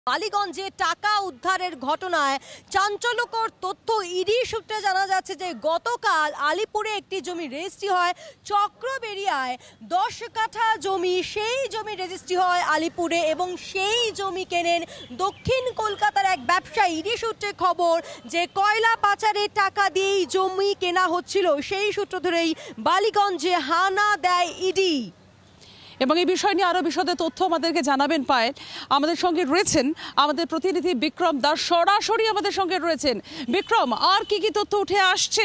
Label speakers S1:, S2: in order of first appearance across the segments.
S1: বালিগঞ্জে টাকা উদ্ধারের ঘটনায় চাঞ্চল্যকর তথ্য ইডি সূত্রে জানা যাচ্ছে যে গতকাল আলিপুরে একটি জমি রেজিস্ট্রি হয় চক্রবেড়িয়ায় 10 কাঠা জমি, সেই জমি রেজিস্ট্রি হয় আলিপুরে এবং সেই জমি কেনেন দক্ষিণ কলকাতার এক ব্যবসায়ী। ইডি সূত্রে খবর যে কয়লা পাচারের টাকা দিয়েই জমি কেনা হচ্ছিল, সেই সূত্র ধরেই বালিগঞ্জে হানা দেয় ইডি।
S2: এবং এই বিষয় নিয়ে আরো বিশদে তথ্য আমাদেরকে জানাবেন পায়েল। আমাদের সঙ্গে রয়েছেন আমাদের প্রতিনিধি বিক্রম দাস, সরাসরি আমাদের সঙ্গে রয়েছেন। বিক্রম, আর কি কি তথ্য উঠে আসছে?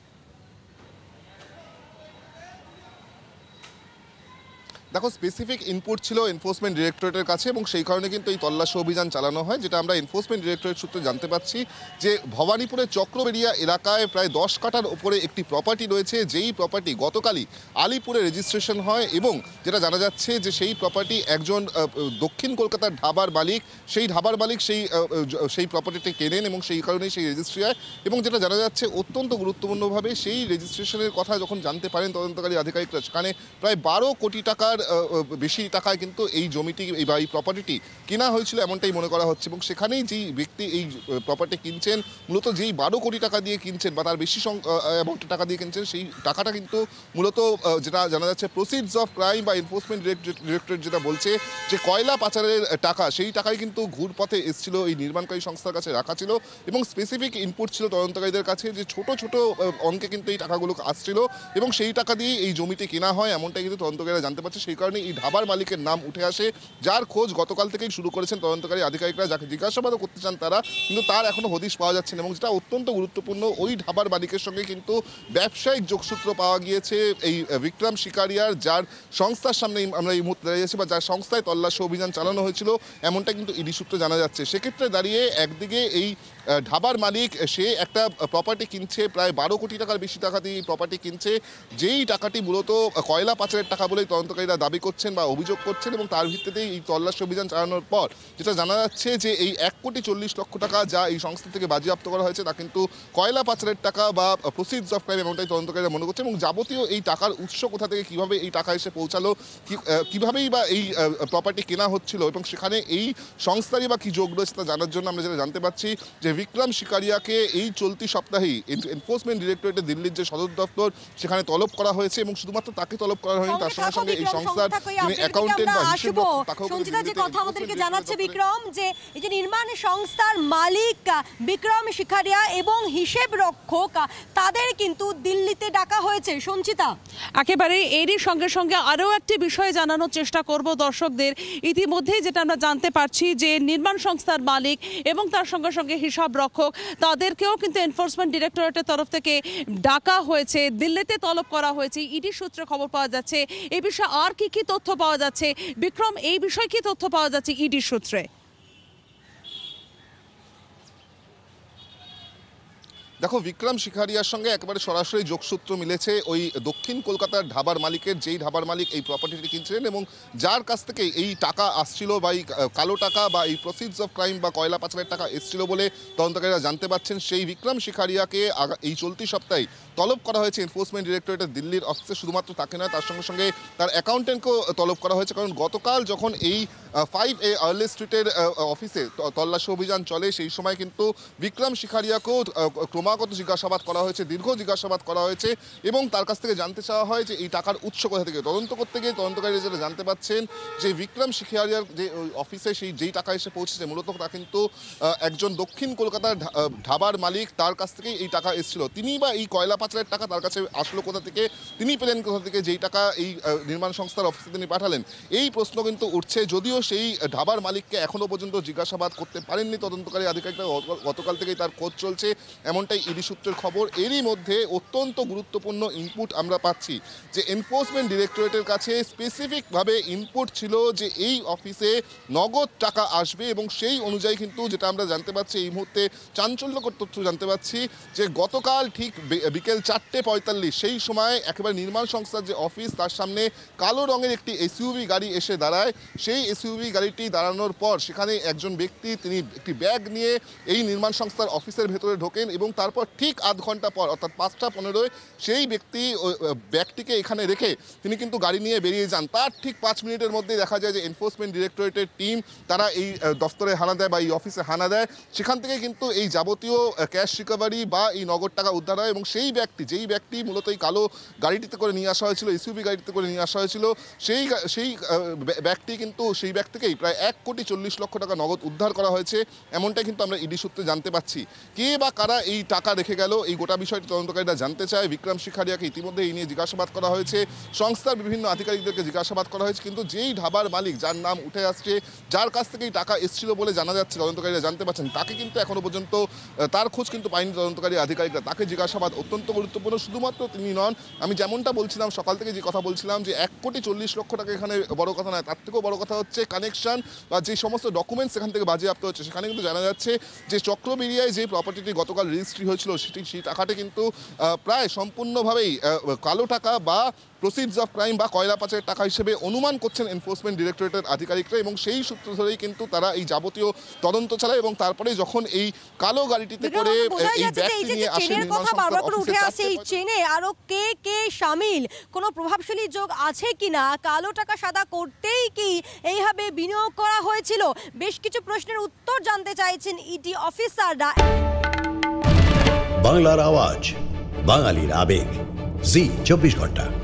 S3: দেখো, স্পেসিফিক ইনপুট ছিল এনফোর্সমেন্ট ডিরেক্টরেটের কাছে এবং সেই কারণে কিন্তু এই তল্লাশি অভিযান চালানো হয়, যেটা আমরা এনফোর্সমেন্ট ডিরেক্টরেট সূত্রে জানতে পাচ্ছি যে ভবানীপুরের চক্রবেড়িয়া এলাকায় প্রায় 10 কাঠার ওপরে একটি প্রপার্টি রয়েছে, যেই প্রপার্টি গতকালই আলিপুরে রেজিস্ট্রেশন হয় এবং যেটা জানা যাচ্ছে যে সেই প্রপার্টি একজন দক্ষিণ কলকাতার ঢাবার মালিক, সেই ঢাবার মালিক সেই প্রপার্টিটি কেনেন এবং সেই কারণেই সেই রেজিস্ট্রি হয়। এবং যেটা জানা যাচ্ছে অত্যন্ত গুরুত্বপূর্ণভাবে সেই রেজিস্ট্রেশনের কথা যখন জানতে পারেন তদন্তকারী আধিকারিকরা, সেখানে প্রায় 12 কোটি টাকার বেশি টাকায় কিন্তু এই জমিটি বা এই প্রপার্টিটি কেনা হয়েছিল এমনটাই মনে করা হচ্ছে। এবং সেখানেই যেই ব্যক্তি এই প্রপার্টি কিনছেন, মূলত যেই 12 কোটি টাকা দিয়ে কিনছেন বা তার বেশি অ্যামাউন্টের টাকা দিয়ে কিনছেন, সেই টাকাটা কিন্তু মূলত যেটা জানা যাচ্ছে প্রসিডস অফ ক্রাইম বা এনফোর্সমেন্ট ডিরেক্টরেট যেটা বলছে যে কয়লা পাচারের টাকা, সেই টাকাই কিন্তু ঘুরপথে এসেছিল, এই নির্মাণকারী সংস্থার কাছে রাখা ছিল এবং স্পেসিফিক ইনপুট ছিল তদন্তকারীদের কাছে যে ছোট ছোট অঙ্কে কিন্তু এই টাকাগুলো আসছিল এবং সেই টাকা দিয়ে এই জমিটি কেনা হয় এমনটাই কিন্তু তদন্তকারীরা জানতে পারছে। সেই কারণে এই ধাবার মালিকের নাম উঠে আসে, যার খোঁজ গতকাল থেকেই শুরু করেছেন তদন্তকারী আধিকারিকরা, যাকে জিজ্ঞাসাবাদও করতে চান তারা, কিন্তু তার এখনো হদিশ পাওয়া যাচ্ছে না। এবং যেটা অত্যন্ত গুরুত্বপূর্ণ, ওই ধাবার মালিকের সঙ্গে কিন্তু ব্যবসায়িক যোগসূত্র পাওয়া গিয়েছে এই বিক্রম শিকারিয়ার, যার সংস্থার সামনে আমরা এই মুহূর্তে দাঁড়িয়েছি বা যার সংস্থায় তল্লাশি অভিযান চালানো হয়েছিল এমনটা কিন্তু ইডি সূত্রে জানা যাচ্ছে। সেক্ষেত্রে দাঁড়িয়ে একদিকে এই ঢাবার মালিক সে একটা প্রপার্টি কিনছে, প্রায় 12 কোটি টাকার বেশি টাকা দিয়ে এই প্রপার্টি কিনছে, যেই টাকাটি মূলত কয়লা পাচারের টাকা বলেই তদন্তকারীরা দাবি করছেন বা অভিযোগ করছেন। এবং তার ভিত্তিতেই এই তল্লাশি অভিযান চালানোর পর যেটা জানা যাচ্ছে যে এই 1,40,00,000 টাকা যা এই সংস্থা থেকে বাজেয়াপ্ত করা হয়েছে তা কিন্তু কয়লা পাচারের টাকা বা প্রসিডস অফ ক্রাইম এমনটাই তদন্তকারীরা মনে করছে। এবং যাবতীয় এই টাকার উৎস কোথা থেকে, কিভাবে এই টাকা এসে পৌঁছালো, কিভাবেই বা এই প্রপার্টি কেনা হচ্ছিল এবং সেখানে এই সংস্থারই বা কি যোগ রয়েছে তা জানার জন্য আমরা যেটা জানতে পারছি যে বিক্রম শিকারিয়াকে এই চলতি সপ্তাহেই এনফোর্সমেন্ট ডিরেক্টরেটের দিল্লির যে সদর দপ্তর সেখানে তলব করা হয়েছে এবং শুধুমাত্র তাকে তলব করা হয়নি, তার সঙ্গে সঙ্গে এই সংস্থার যিনি অ্যাকাউন্টেন্ট বা হিসাব তাকেও
S1: যে কথা আমাদেরকে জানাচ্ছে বিক্রম যে এই যে নির্মাণ সংস্থার মালিক বিক্রম শিকারিয়া এবং হিসেব রক্ষক তাদের কিন্তু দিল্লিতে ডাকা হয়েছে। সঞ্চিতা,
S2: একেবারে এরই সঙ্গে সঙ্গে আরও একটি বিষয় জানানোর চেষ্টা করব দর্শকদের। ইতিমধ্যেই যেটা আমরা জানতে পারছি যে নির্মাণ সংস্থার মালিক এবং তার সঙ্গে সঙ্গে হিসাব রক্ষক তাদেরকেও কিন্তু এনফোর্সমেন্ট ডিরেক্টরেটের তরফ থেকে ডাকা হয়েছে, দিল্লিতে তলব করা হয়েছে। ইডি সূত্রে খবর পাওয়া যাচ্ছে। এই বিষয়ে আর কি কি তথ্য পাওয়া যাচ্ছে বিক্রম, এই বিষয়ে কি তথ্য পাওয়া যাচ্ছে ইডি সূত্রে?
S3: দেখো, বিক্রম শিকারিয়ার সঙ্গে একেবারে সরাসরি যোগসূত্র মিলেছে ওই দক্ষিণ কলকাতার ঢাবার মালিকের, যেই ঢাবার মালিক এই প্রপার্টিটি কিনছিলেন এবং যার কাছ থেকে এই টাকা আসছিল বা এই কালো টাকা বা এই প্রসিডস অফ ক্রাইম বা কয়লা পাচারের টাকা এসছিল বলে তদন্তকারীরা জানতে পারছেন। সেই বিক্রম শিকারিয়াকে এই চলতি সপ্তাহে তলব করা হয়েছে এনফোর্সমেন্ট ডিরেক্টরেটের দিল্লির অফিসে। শুধুমাত্র তাকে নয়, তার সঙ্গে সঙ্গে তার অ্যাকাউন্টেন্টকেও তলব করা হয়েছে, কারণ গতকাল যখন এই 5A আর্লি স্ট্রিটের অফিসে তল্লাশি অভিযান চলে সেই সময় কিন্তু বিক্রম শিকারিয়াকেও ক্রমাগত জিজ্ঞাসাবাদ করা হয়েছে, দীর্ঘ জিজ্ঞাসাবাদ করা হয়েছে এবং তার কাছ থেকে জানতে চাওয়া হয় যে এই টাকার উৎস কোথা থেকে। তদন্ত করতে গিয়ে তদন্তকারীরা যেটা জানতে পাচ্ছেন যে বিক্রম শিকারিয়ার যে অফিসে যেই টাকা এসে পৌঁছেছে মূলত তা কিন্তু একজন দক্ষিণ কলকাতার ঢাবার মালিক, তার কাছ থেকেই এই টাকা এসেছিল। তিনি বা এই কয়লা পাচারের টাকা তার কাছে আসলো কোথা থেকে, তিনি পেলেন কোথা থেকে, যেই টাকা এই নির্মাণ সংস্থার অফিসে তিনি পাঠালেন, এই প্রশ্ন কিন্তু উঠছে। যদিও সেই ঢাবার মালিককে এখনো পর্যন্ত জিজ্ঞাসাবাদ করতে পারেননি তদন্তকারী আধিকারিকরা, গতকাল থেকেই তার খোঁজ চলছে এমনটাই ইডি সূত্রের খবর। এরই মধ্যে অত্যন্ত গুরুত্বপূর্ণ ইনপুট আমরা পাচ্ছি যে এনফোর্সমেন্ট ডিরেক্টরেটের কাছে স্পেসিফিকভাবে ইনপুট ছিল যে এই অফিসে নগদ টাকা আসবে এবং সেই অনুযায়ী কিন্তু যেটা আমরা জানতে পারছি এই মুহূর্তে চাঞ্চল্যকর তথ্য জানতে পারছি যে গতকাল ঠিক বিকেল 4:45 সেই সময় একেবারে নির্মাণ সংস্থার যে অফিস তার সামনে কালো রঙের একটি এসইউভি গাড়ি এসে দাঁড়ায়। সেই এসইউভি গাড়িটি দাঁড়ানোর পর সেখানে একজন ব্যক্তি তিনি একটি ব্যাগ নিয়ে এই নির্মাণ সংস্থার অফিসের ভেতরে ঢোকেন এবং তারপর তারপর ঠিক আধ ঘন্টা পর অর্থাৎ 5:15 সেই ব্যক্তি ব্যাগটিকে এখানে রেখে তিনি কিন্তু গাড়ি নিয়ে বেরিয়ে যান। তার ঠিক 5 মিনিটের মধ্যেই দেখা যায় যে এনফোর্সমেন্ট ডিরেক্টরেটের টিম তারা এই দফতরে হানা দেয় বা এই অফিসে হানা দেয়। সেখান থেকে কিন্তু এই যাবতীয় ক্যাশ রিকভারি বা এই নগদ টাকা উদ্ধার হয় এবং যেই ব্যক্তি মূলত এই কালো গাড়িটিতে করে নিয়ে আসা হয়েছিল, এসইউভি গাড়িতে করে নিয়ে আসা হয়েছিল, সেই ব্যক্তি কিন্তু সেই ব্যাগ থেকেই প্রায় 1,40,00,000 টাকা নগদ উদ্ধার করা হয়েছে, এমনটাই কিন্তু আমরা ইডি সূত্রে জানতে পারছি। কে বা কারা এই টাকা রেখে গেল, এই গোটা বিষয়টি তদন্তকারীরা জানতে চায়। বিক্রম শিখারিয়াকে ইতিমধ্যে এই নিয়ে জিজ্ঞাসাবাদ করা হয়েছে, সংস্থার বিভিন্ন আধিকারিকদেরকে জিজ্ঞাসাবাদ করা হয়েছে, কিন্তু যেই ঢাবার মালিক যার নাম উঠে আসছে, যার কাছ থেকে এই টাকা এসেছিল বলে জানা যাচ্ছে, তদন্তকারীরা জানতে পারছেন, তাকে কিন্তু এখনো পর্যন্ত তার খোঁজ কিন্তু পায়নি তদন্তকারী আধিকারিকরা। তাকে জিজ্ঞাসাবাদ অত্যন্ত গুরুত্বপূর্ণ। শুধুমাত্র তিনি নন, আমি যেমনটা বলছিলাম সকাল থেকে যে কথা বলছিলাম যে 1,40,00,000 টাকা এখানে বড় কথা নয়, তার থেকেও বড় কথা হচ্ছে কানেকশন বা যে সমস্ত ডকুমেন্টস এখান থেকে বাজেয়াপ্ত হচ্ছে। সেখানে কিন্তু জানা যাচ্ছে যে চক্রবেরিয়ায় যে প্রপার্টিটি গতকাল রেজিস্ট্রি হয়েছিল সেই টাকাটি কিন্তু প্রায় সম্পূর্ণভাবেই কালো টাকা বা প্রসিডস অফ ক্রাইম বা কয়লা পাচারের টাকা হিসেবে অনুমান করছেন এনফোর্সমেন্ট ডিরেক্টরেটের আধিকারিকরা এবং সেই সূত্র ধরেই কিন্তু তারা এই যাবতীয় তদন্ত চালায় এবং তারপরে যখন এই কালো গাড়িটিতে করে এই ব্যাগটি নিয়ে আসেন
S1: কথা বারবার করে উঠে আসে, এই চেনে আরো কে শামিল, কোনো প্রভাবশালী যোগ আছে কিনা, কালো টাকা সাদা করতেই কি এইভাবে বিনিয়োগ করা হয়েছিল, বেশ কিছু প্রশ্নের উত্তর জানতে চাইছেন ইডি অফিসাররা।
S4: বাংলার আওয়াজ, বাঙালির আবেগ, জি 24 ঘন্টা।